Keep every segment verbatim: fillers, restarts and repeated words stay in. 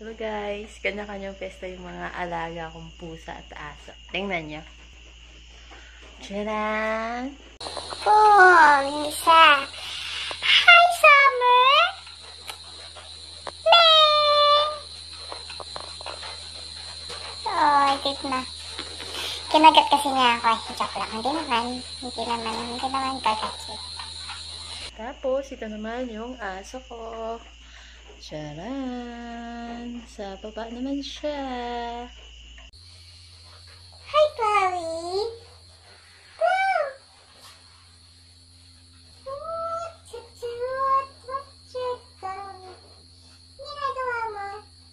Hello guys, kanya-kanyang pesta yung mga alaga kong pusa at aso. Tingnan nyo. Tcharan! Oh, isa. Hi, Summer! Ming! Oh, ikit na. Kinagat kasi niya ako. Joke lang. Hindi naman. Hindi naman. Hindi naman kagatin. Tapos, ito naman yung aso ko. Tcharan! Sa baba naman siya. Hi, Chloe! Wow! What? What? What's your Chloe? Ginagawa mo?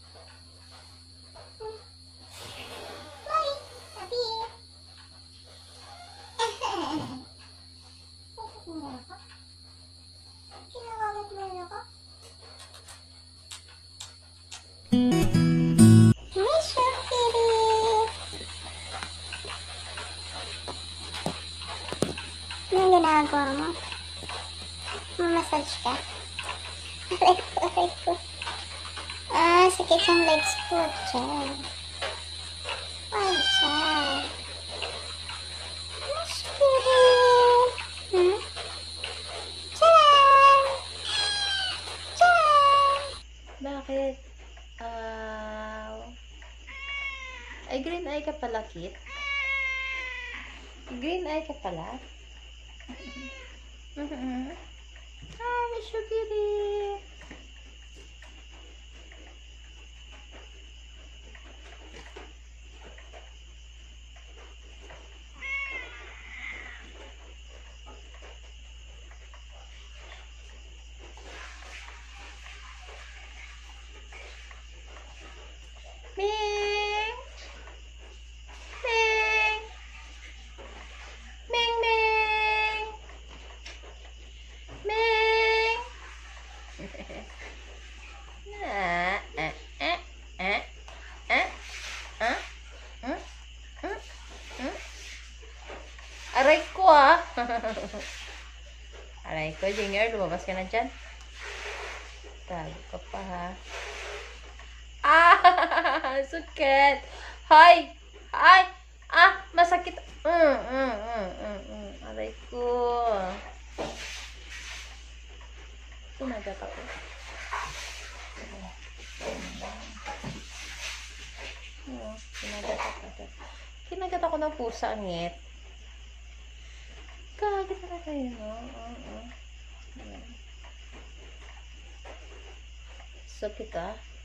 Chloe, sabi. Kinawagat mo yun ako? Miss your kitty! Anong ginagawa mo? Mamassage ka? Aray ko, aray ko. Ah, sakit yung legs ko. Diyan. Ay, diyan. Miss kitty! Hmm? Diyan! Diyan! Bakit? Ah... ay, green eye ka pala, Kit? Green eye ka pala? Mm-hmm. Ah, Miss your kitty! Ming! Ming! Ming, Ming! Ming! Ah, ah, ah, ah, ah, ah, mm, mm, mm. Aray ko ah! Aray ko, Junior, lumabas ka na dyan. Tago ka pa ha. Ah! Suket! Hoy! Ay! Ah! Masakit! Mm, mm, mm, mm, mm. Aray ko. Kinagat ako. Oh, kinagat ako. Kinagat ako ng pusa, ngit. Kagat na kayo, no? Oo. Sakit ah.